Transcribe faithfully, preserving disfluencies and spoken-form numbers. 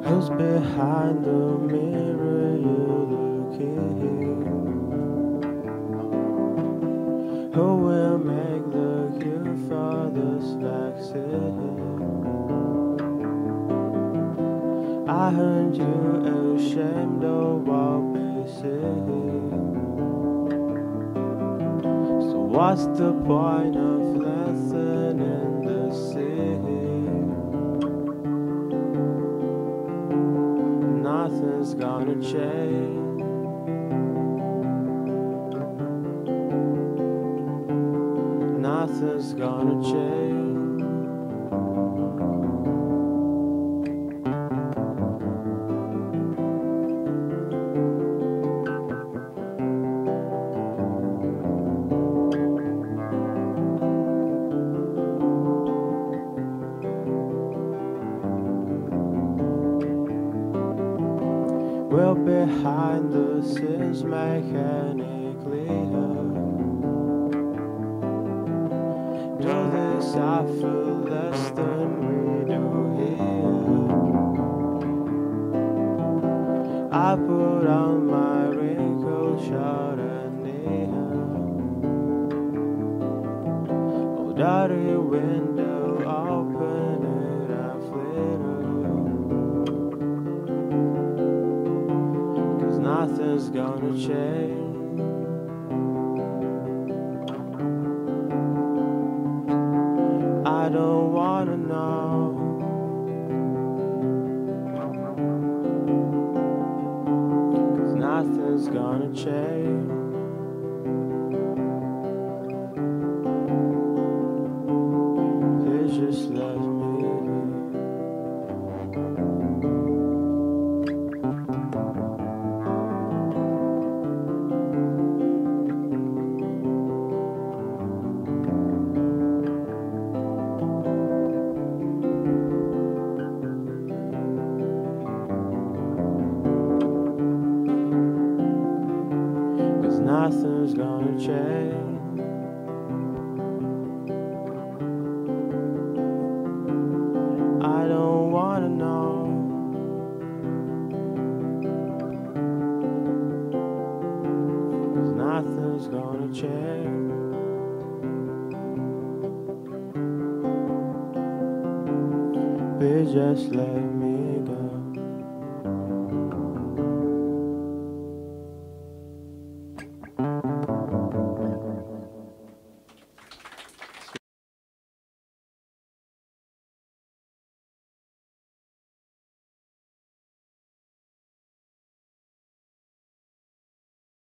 Who's behind the mirror you're looking? Who will make the cure for this vaccine? I heard you ashamed of what we see. So what's the point of lesson in the sea? Nothing's gonna change. Nothing's gonna change. We're behind the scenes mechanically. Do this I feel less than we do here. I put on my raincoat, shot and oh, dirty window, open it and flitter. Nothing's gonna change. I don't wanna know. Cause nothing's gonna change. Please just let me be. Nothing's gonna change. I don't wanna know. Cause nothing's gonna change. Please just let me